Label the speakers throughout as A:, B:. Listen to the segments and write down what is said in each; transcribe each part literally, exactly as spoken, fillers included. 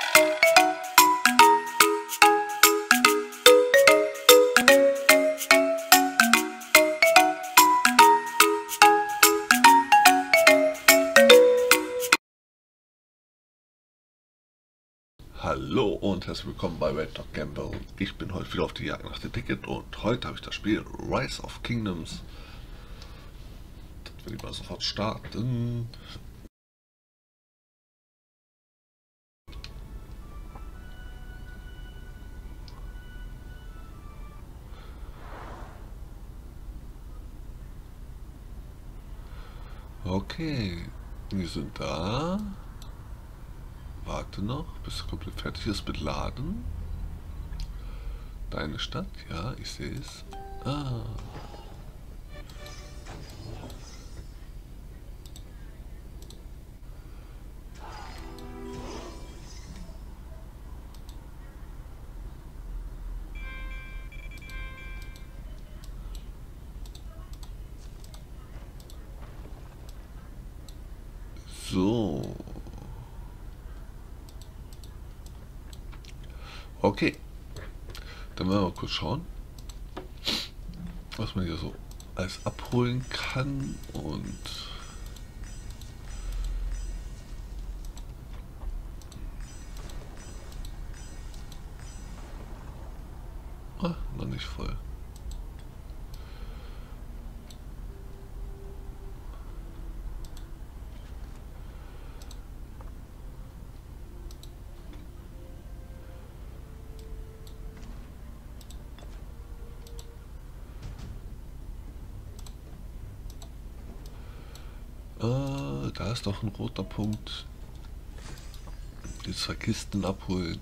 A: Hallo und herzlich willkommen bei Red Dog Gamble. Ich bin heute wieder auf die Jagd nach dem Ticket und heute habe ich das Spiel Rise of Kingdoms. Das will ich mal sofort starten. Okay, wir sind da. Warte noch, bis es komplett fertig ist mit Laden. Deine Stadt, ja, ich sehe es. Ah. So. Okay. Dann werden wir mal kurz schauen, was man hier so alles abholen kann und ah, noch nicht voll. Äh, da ist doch ein roter Punkt. Die zwei Kisten abholen.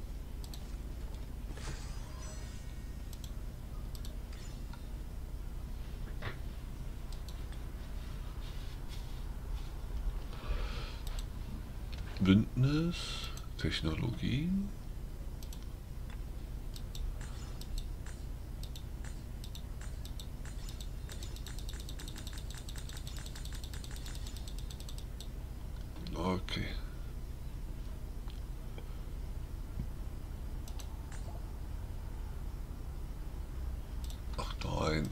A: Bündnis, Technologie. Okay. Ach nein.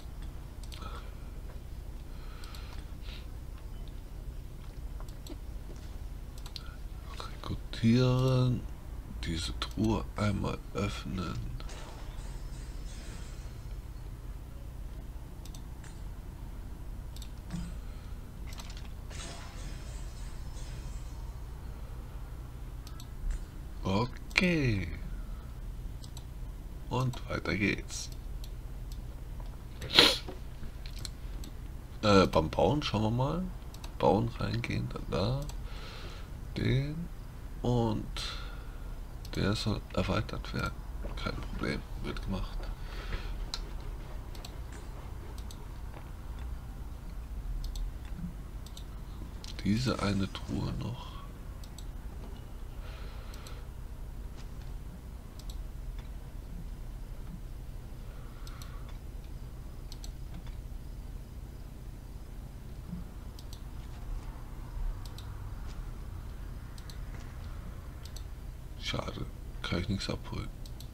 A: Rekrutieren. Diese Truhe einmal öffnen. Okay. Und weiter geht's. Äh, beim Bauen schauen wir mal. Bauen reingehen, dann da. Den. Und der soll erweitert werden. Kein Problem. Wird gemacht. Diese eine Truhe noch. Schade, kann ich nichts abholen.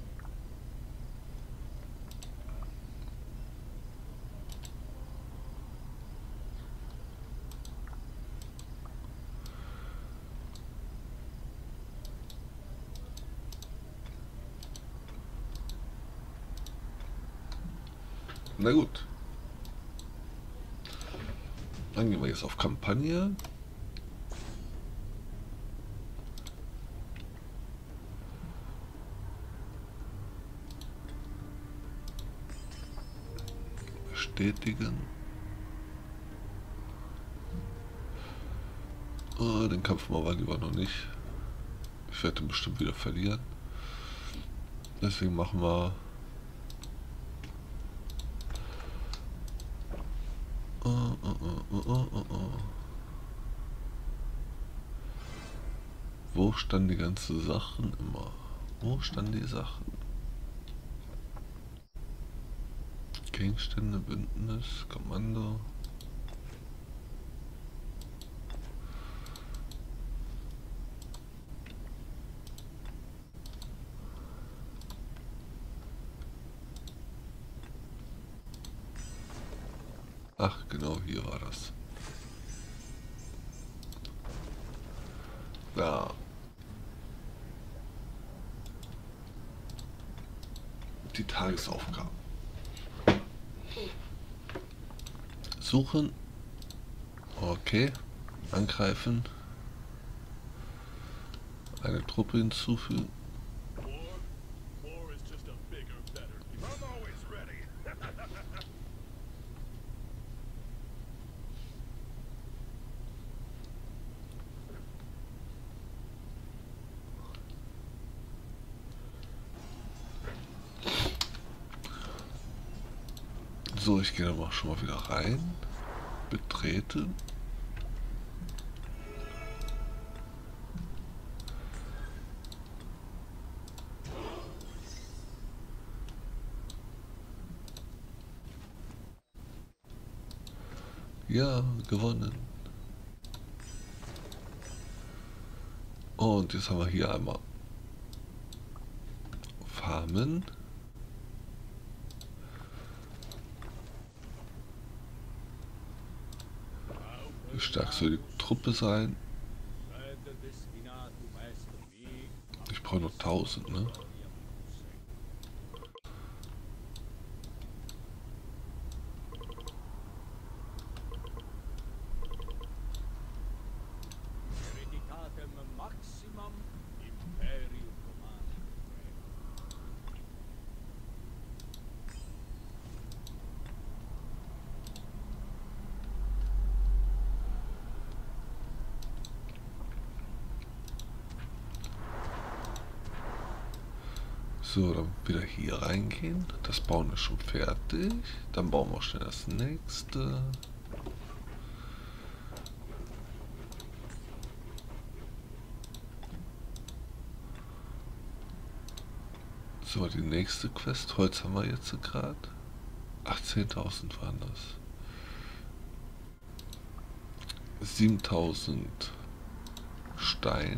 A: Na gut. Dann gehen wir jetzt auf Kampagne. Bestätigen. Oh, den Kampf machen wir lieber noch nicht. Ich werde ihn bestimmt wieder verlieren. Deswegen machen wir oh, oh, oh, oh, oh, oh. Wo standen die ganzen Sachen immer? Wo standen die Sachen? Gegenstände, Bündnis, Kommando. Ach, genau, hier war das. Ja. Die Tagesaufgaben. Suchen. Okay. Angreifen. Eine Truppe hinzufügen. So, ich gehe dann schon mal wieder rein. Betreten. Ja, gewonnen. Und jetzt haben wir hier einmal Farmen. Wie stark soll die Truppe sein? Ich brauche noch tausend, ne? So, dann wieder hier reingehen. Das Bauen ist schon fertig. Dann bauen wir schnell das nächste. So, die nächste Quest. Holz haben wir jetzt gerade. achtzehntausend waren das. siebentausend Stein.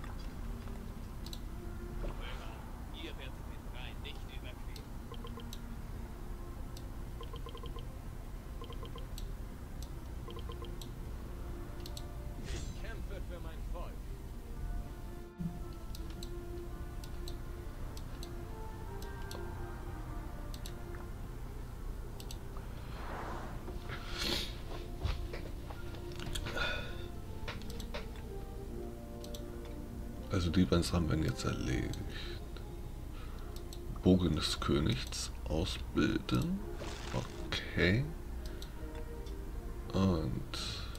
A: Also die beiden Sachen werden jetzt erledigt. Bogen des Königs ausbilden. Okay. Und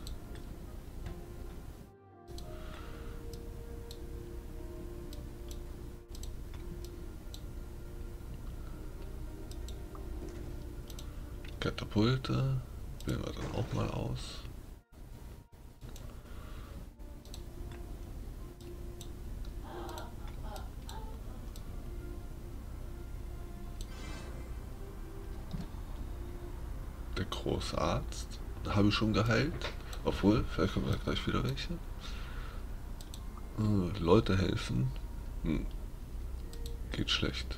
A: Katapulte wählen wir dann auch mal aus. Der große Arzt habe ich schon geheilt. Obwohl, vielleicht kommen da gleich wieder welche. Äh, Leute helfen. Hm. Geht schlecht.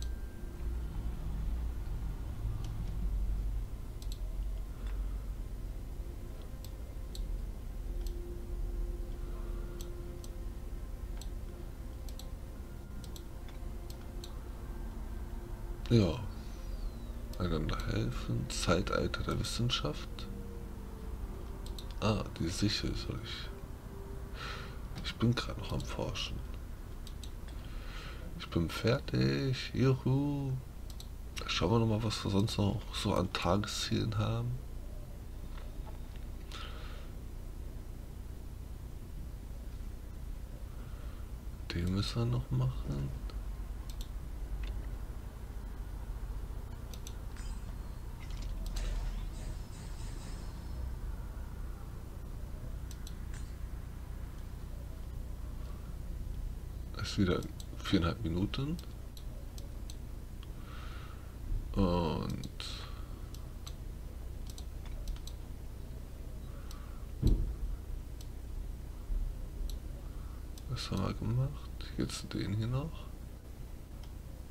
A: Ja. Einander helfen. Zeitalter der Wissenschaft. Ah, die Sichel soll ich. Ich bin gerade noch am Forschen. Ich bin fertig. Juhu. Schauen wir nochmal, was wir sonst noch so an Tageszielen haben. Den müssen wir noch machen. Ist wieder viereinhalb Minuten. Und was haben wir gemacht? Jetzt den hier noch.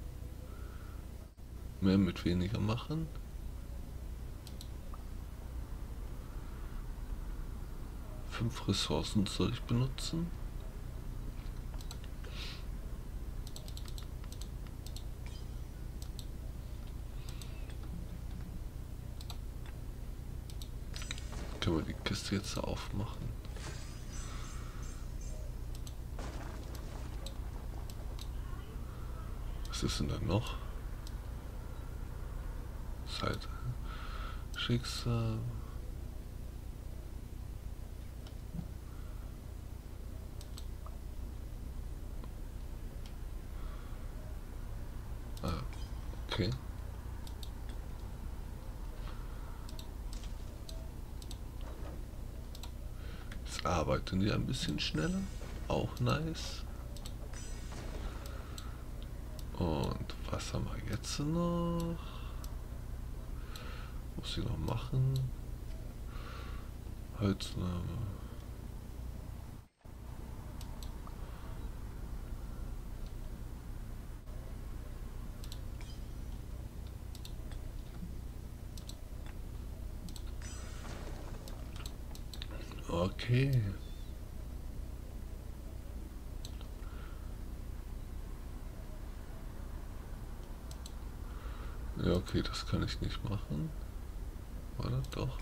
A: Mehr mit weniger machen. Fünf Ressourcen soll ich benutzen. Können wir die Kiste jetzt aufmachen? Was ist denn da noch? Seite. Schicksal. Ah, okay. Jetzt arbeiten die ein bisschen schneller. Auch nice. Und was haben wir jetzt noch? Muss ich noch machen? Holznahme. Okay. Ja, okay, das kann ich nicht machen. Oder doch?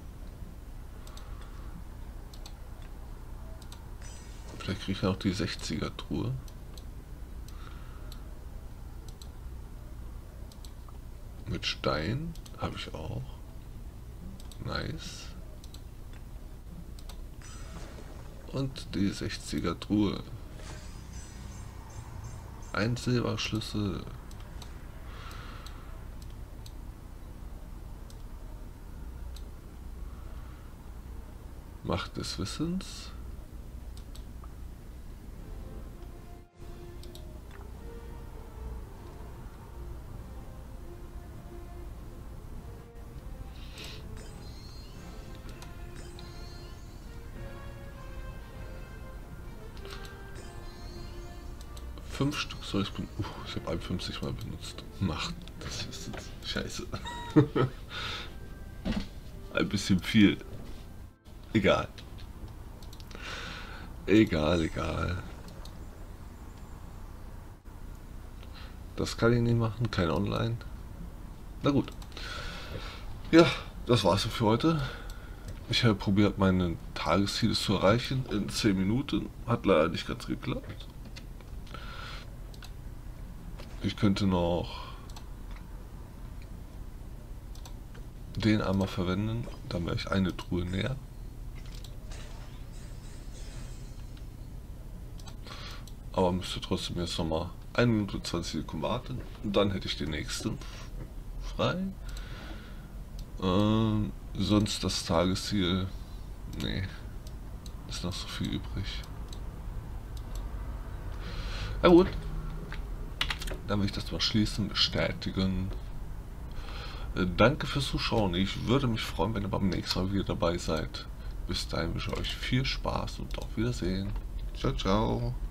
A: Vielleicht kriege ich auch die sechziger Truhe. Mit Stein habe ich auch. Nice. Und die sechziger Truhe. Ein Silberschlüssel. Macht des Wissens. Fünf Stück soll ich benutzen. Uh, ich habe einundfünfzig mal benutzt. Macht, das ist jetzt scheiße. Ein bisschen viel. Egal. Egal, egal. Das kann ich nicht machen, kein Online. Na gut. Ja, das war's für heute. Ich habe probiert, meine Tagesziele zu erreichen in zehn Minuten. Hat leider nicht ganz geklappt. Ich könnte noch den einmal verwenden, dann wäre ich eine Truhe näher. Aber müsste trotzdem jetzt noch mal eine Minute zwanzig Sekunden warten und dann hätte ich den nächsten frei. Ähm, sonst das Tagesziel, nee, ist noch so viel übrig. Na gut, dann will ich das mal schließen, bestätigen. Äh, danke fürs Zuschauen. Ich würde mich freuen, wenn ihr beim nächsten Mal wieder dabei seid. Bis dahin wünsche ich euch viel Spaß und auf Wiedersehen. Ciao, ciao.